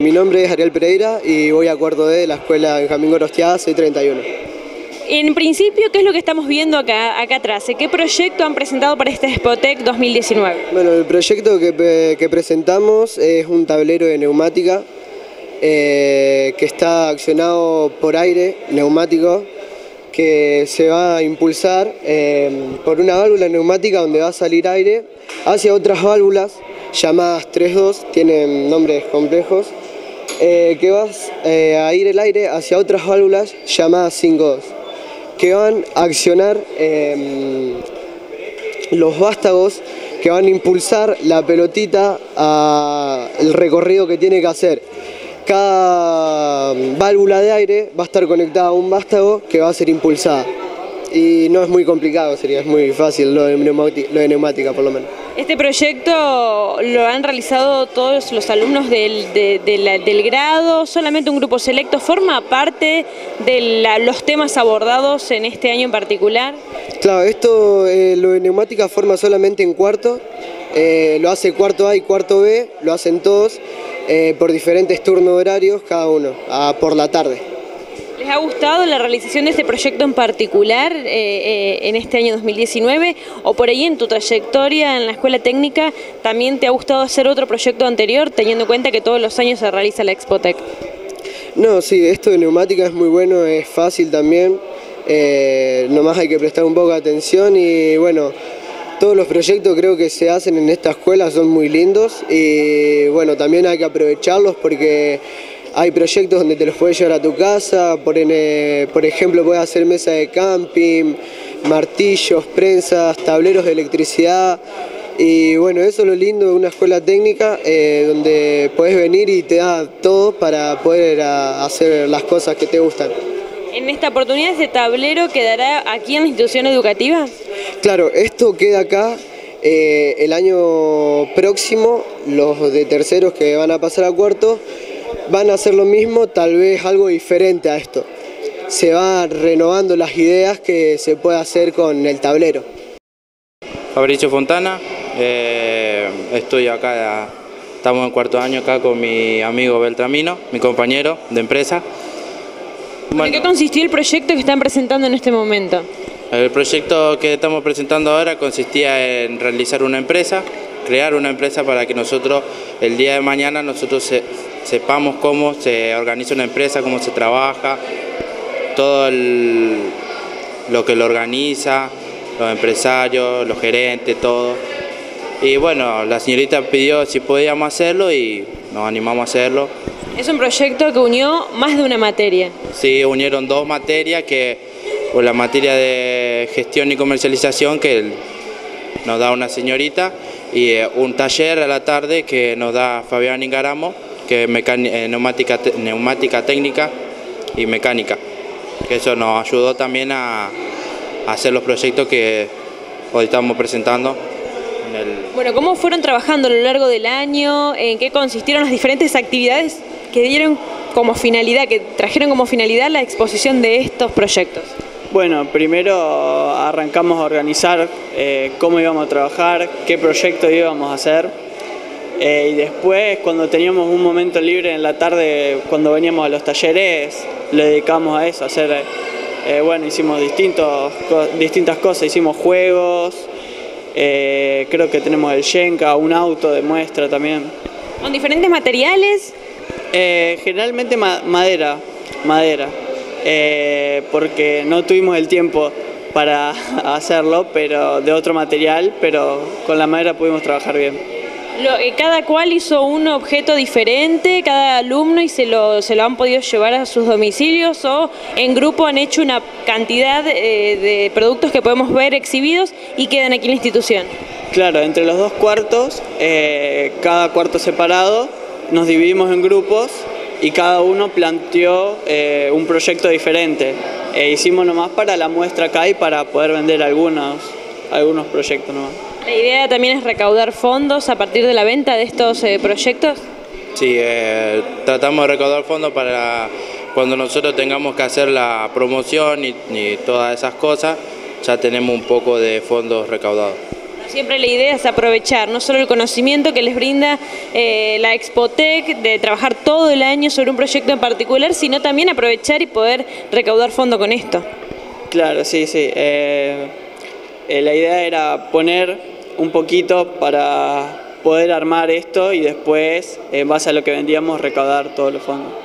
Mi nombre es Ariel Pereira y voy a cuarto D de la escuela Benjamín Gorostiaga, soy 31. En principio, ¿qué es lo que estamos viendo acá atrás? ¿Qué proyecto han presentado para este Expotec 2019? Bueno, el proyecto que presentamos es un tablero de neumática que está accionado por aire neumático, que se va a impulsar por una válvula neumática donde va a salir aire hacia otras válvulas llamadas 3-2, tienen nombres complejos, que vas a ir el aire hacia otras válvulas llamadas 5-2, que van a accionar los vástagos que van a impulsar la pelotita al recorrido que tiene que hacer. Cada válvula de aire va a estar conectada a un vástago que va a ser impulsada. Y no es muy complicado, es muy fácil lo de neumática por lo menos. Este proyecto lo han realizado todos los alumnos del grado, solamente un grupo selecto. ¿Forma parte de los temas abordados en este año en particular? Claro, esto lo de neumática forma solamente en cuarto, lo hace cuarto A y cuarto B, lo hacen todos por diferentes turnos horarios, cada uno, por la tarde. ¿Les ha gustado la realización de este proyecto en particular en este año 2019? ¿O por ahí en tu trayectoria en la escuela técnica también te ha gustado hacer otro proyecto anterior, teniendo en cuenta que todos los años se realiza la Expotec? No, sí, esto de neumática es muy bueno, es fácil también, nomás hay que prestar un poco de atención y bueno, todos los proyectos creo que se hacen en esta escuela son muy lindos y bueno, también hay que aprovecharlos porque hay proyectos donde te los puedes llevar a tu casa, por ejemplo puedes hacer mesa de camping, martillos, prensas, tableros de electricidad y bueno, eso es lo lindo de una escuela técnica donde puedes venir y te da todo para poder hacer las cosas que te gustan. ¿En esta oportunidad este tablero quedará aquí en la institución educativa? Claro, esto queda acá. El año próximo los de terceros que van a pasar a cuarto van a hacer lo mismo, tal vez algo diferente a esto. Se van renovando las ideas que se puede hacer con el tablero. Fabricio Fontana, estoy acá, estamos en cuarto año acá con mi amigo Beltramino, mi compañero de empresa. ¿En qué consistió el proyecto que están presentando en este momento? El proyecto que estamos presentando ahora consistía en realizar una empresa, crear una empresa para que nosotros el día de mañana sepamos cómo se organiza una empresa, cómo se trabaja, todo lo que lo organiza, los empresarios, los gerentes, todo. Y bueno, la señorita pidió si podíamos hacerlo y nos animamos a hacerlo. Es un proyecto que unió más de una materia. Sí, unieron dos materias, la materia de gestión y comercialización que nos da una señorita y un taller a la tarde que nos da Fabián Ingaramo, que es neumática técnica y mecánica. Que eso nos ayudó también a hacer los proyectos que hoy estamos presentando. Bueno, ¿cómo fueron trabajando a lo largo del año? ¿En qué consistieron las diferentes actividades que dieron como finalidad, que trajeron como finalidad la exposición de estos proyectos? Bueno, primero arrancamos a organizar cómo íbamos a trabajar, qué proyecto íbamos a hacer y después cuando teníamos un momento libre en la tarde, cuando veníamos a los talleres, le dedicamos a eso, a hacer, bueno, hicimos distintas cosas, hicimos juegos, creo que tenemos el Shenka, un auto de muestra también. ¿Con diferentes materiales? Generalmente madera, porque no tuvimos el tiempo para hacerlo, pero de otro material, pero con la madera pudimos trabajar bien. ¿Cada cual hizo un objeto diferente, cada alumno, y se lo han podido llevar a sus domicilios o en grupo han hecho una cantidad de productos que podemos ver exhibidos y quedan aquí en la institución? Claro, entre los dos cuartos, cada cuarto separado, nos dividimos en grupos y cada uno planteó un proyecto diferente. Hicimos nomás para la muestra acá y para poder vender algunos proyectos nomás. ¿La idea también es recaudar fondos a partir de la venta de estos proyectos? Sí, tratamos de recaudar fondos para cuando nosotros tengamos que hacer la promoción y todas esas cosas, ya tenemos un poco de fondos recaudados. Siempre la idea es aprovechar no solo el conocimiento que les brinda la Expotec de trabajar todo el año sobre un proyecto en particular, sino también aprovechar y poder recaudar fondos con esto. Claro, sí, sí. La idea era poner un poquito para poder armar esto y después, en base a lo que vendíamos, recaudar todos los fondos.